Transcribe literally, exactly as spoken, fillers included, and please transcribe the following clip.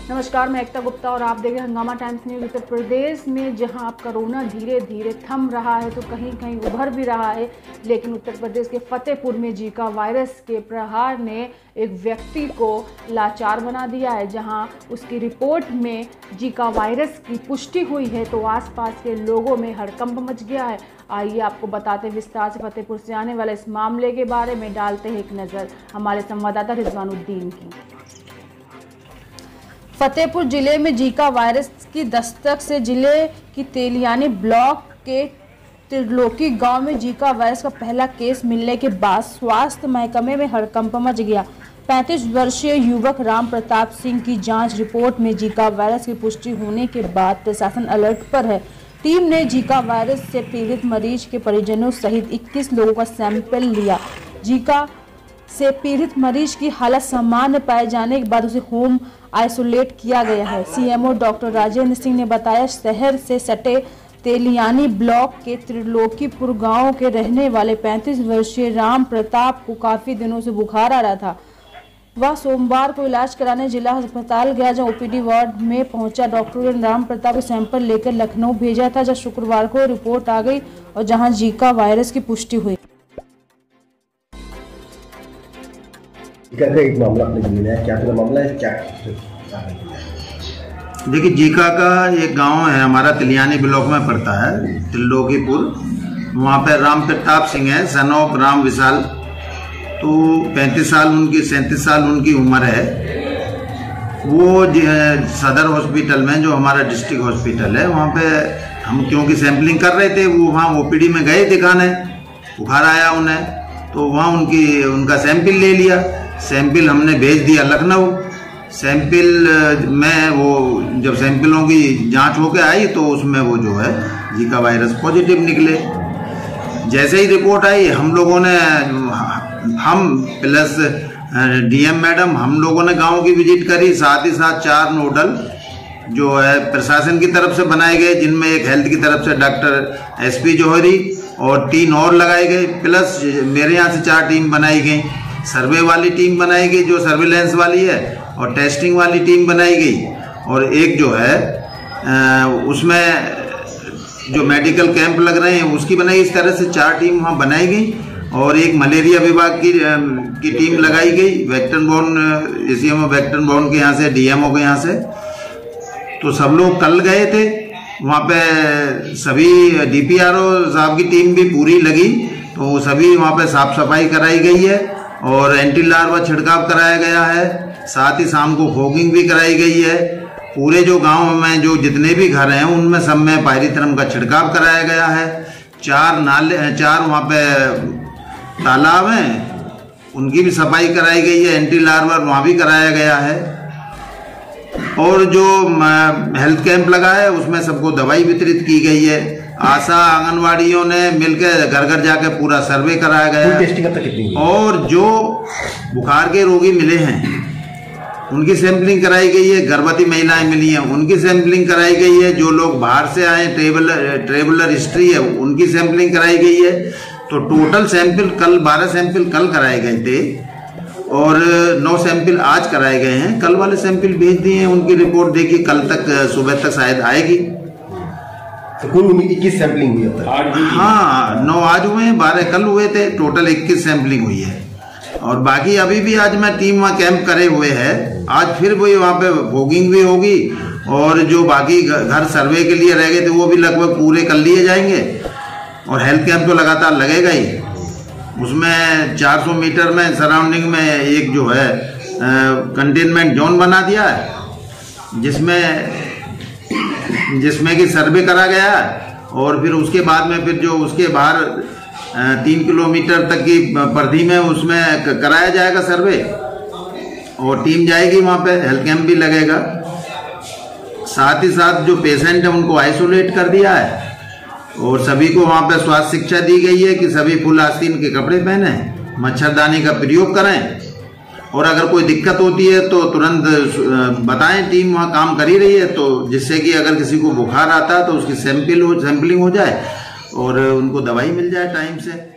नमस्कार, मैं एकता गुप्ता और आप देख रहे हैं हंगामा टाइम्स न्यूज़। उत्तर प्रदेश में जहां अब कोरोना धीरे धीरे थम रहा है तो कहीं कहीं उभर भी रहा है, लेकिन उत्तर प्रदेश के फतेहपुर में जीका वायरस के प्रहार ने एक व्यक्ति को लाचार बना दिया है। जहां उसकी रिपोर्ट में जीका वायरस की पुष्टि हुई है तो आसपास के लोगों में हड़कंप मच गया है। आइए आपको बताते हैं विस्तार से फतेहपुर से आने वाले इस मामले के बारे में डालते हैं एक नज़र हमारे संवाददाता रिजवानुद्दीन की। फतेहपुर जिले में जीका वायरस की दस्तक से जिले की तेलियानी ब्लॉक के त्रिलोकी गांव में जीका वायरस का पहला केस मिलने के बाद स्वास्थ्य महकमे में हड़कंप मच गया। पैंतीस वर्षीय युवक राम प्रताप सिंह की जांच रिपोर्ट में जीका वायरस की पुष्टि होने के बाद प्रशासन अलर्ट पर है। टीम ने जीका वायरस से पीड़ित मरीज के परिजनों सहित इक्कीस लोगों का सैंपल लिया। जीका से पीड़ित मरीज की हालत सामान्य पाए जाने के बाद उसे होम आइसोलेट किया गया है। सीएमओ डॉक्टर राजेंद्र सिंह ने बताया, शहर से सटे तेलियानी ब्लॉक के त्रिलोकीपुर गांव के रहने वाले पैंतीस वर्षीय राम प्रताप को काफी दिनों से बुखार आ रहा था। वह सोमवार को इलाज कराने जिला अस्पताल गया, जहां ओपीडी वार्ड में पहुंचा। डॉक्टरों ने राम प्रताप का सैंपल लेकर लखनऊ भेजा था, जहां शुक्रवार को रिपोर्ट आ गई और जहां जीका वायरस की पुष्टि हुई। एक मामला आपने मिला है, क्या पूरा मामला है? क्या देखिए, जीका का एक गांव है हमारा, तिलियानी ब्लॉक में पड़ता है, त्रिलोकीपुर। वहाँ पे राम प्रताप सिंह है, सन ऑफ राम विशाल। तो पैंतीस साल उनकी सैंतीस साल उनकी उम्र है। वो सदर हॉस्पिटल में, जो हमारा डिस्ट्रिक्ट हॉस्पिटल है, वहाँ पे हम क्योंकि सैंपलिंग कर रहे थे, वो वहाँ ओपीडी में गए दिखाने, बुखार आया उन्हें, तो वहाँ उनकी उनका सैंपल ले लिया। सैंपल हमने भेज दिया लखनऊ। सैंपल में वो जब सैंपलों की जांच होके आई तो उसमें वो जो है जीका वायरस पॉजिटिव निकले। जैसे ही रिपोर्ट आई, हम लोगों ने हम प्लस डीएम मैडम हम लोगों ने गांव की विजिट करी। साथ ही साथ चार नोडल जो है प्रशासन की तरफ से बनाए गए, जिनमें एक हेल्थ की तरफ से डॉक्टर एसपी जौहरी और तीन और लगाए गए, प्लस मेरे यहाँ से चार टीम बनाई गई। सर्वे वाली टीम बनाई गई जो सर्विलेंस वाली है, और टेस्टिंग वाली टीम बनाई गई, और एक जो है उसमें जो मेडिकल कैंप लग रहे हैं उसकी बनाई। इस तरह से चार टीम वहाँ बनाई गई, और एक मलेरिया विभाग की की टीम लगाई गई, vector borne ACMO vector borne के यहाँ से, डीएमओ के यहाँ से। तो सब लोग कल गए थे वहाँ पे, सभी डीपीआरओ साहब की टीम भी पूरी लगी, तो सभी वहाँ पे साफ सफाई कराई गई है और एंटी लार्वा छिड़काव कराया गया है। साथ ही शाम को फॉगिंग भी कराई गई है। पूरे जो गांव में जो जितने भी घर हैं उनमें सब में पायरिथ्रम का छिड़काव कराया गया है। चार नाले, चार वहाँ पे तालाब हैं, उनकी भी सफाई कराई गई है, एंटी लार्वा वहाँ भी कराया गया है। और जो हेल्थ कैंप लगा है उसमें सबको दवाई वितरित की गई है। आशा आंगनवाड़ियों ने मिलकर घर घर जाकर पूरा सर्वे कराया गया है, और जो बुखार के रोगी मिले हैं उनकी सैंपलिंग कराई गई है। गर्भवती महिलाएं मिली हैं, उनकी सैंपलिंग कराई गई है। जो लोग बाहर से आए, ट्रेवलर ट्रेवलर हिस्ट्री है, उनकी सैंपलिंग कराई गई है। तो टोटल सैंपल कल बारह सैंपल कल कराए गए थे और नौ सैंपल आज कराए गए हैं। कल वाले सैंपल भेज दिए हैं, उनकी रिपोर्ट देखिए कल तक, सुबह तक शायद आएगी। तो कुल इक्कीस सैंपलिंग हुई है। हाँ, नौ आज हुए हैं, बारह कल हुए थे, टोटल इक्कीस सैंपलिंग हुई है। और बाकी अभी भी आज मैं टीम वहाँ कैंप करे हुए है। आज फिर वही वहाँ पे फॉगिंग भी होगी, और जो बाकी घर सर्वे के लिए रह गए थे वो भी लगभग पूरे कर लिए जाएंगे। और हेल्थ कैंप तो लगातार लगेगा ही। उसमें चार सौ मीटर में सराउंडिंग में एक जो है कंटेनमेंट जोन बना दिया है, जिसमें जिसमें कि सर्वे करा गया है। और फिर उसके बाद में फिर जो उसके बाहर तीन किलोमीटर तक की परिधि में उसमें कराया जाएगा सर्वे, और टीम जाएगी वहाँ पे, हेल्थ कैंप भी लगेगा। साथ ही साथ जो पेशेंट है उनको आइसोलेट कर दिया है, और सभी को वहाँ पे स्वास्थ्य शिक्षा दी गई है कि सभी फुल आस्तीन के कपड़े पहने, मच्छरदानी का प्रयोग करें, और अगर कोई दिक्कत होती है तो तुरंत बताएं। टीम वहाँ काम कर ही रही है, तो जिससे कि अगर किसी को बुखार आता है तो उसकी सैंपल हो सैंपलिंग हो जाए और उनको दवाई मिल जाए टाइम से।